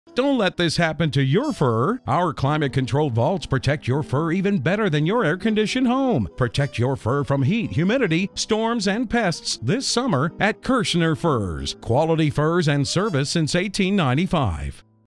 Don't let this happen to your fur. Our climate-controlled vaults protect your fur even better than your air-conditioned home. Protect your fur from heat, humidity, storms, and pests this summer at Kirschner Furs. Quality furs and service since 1895.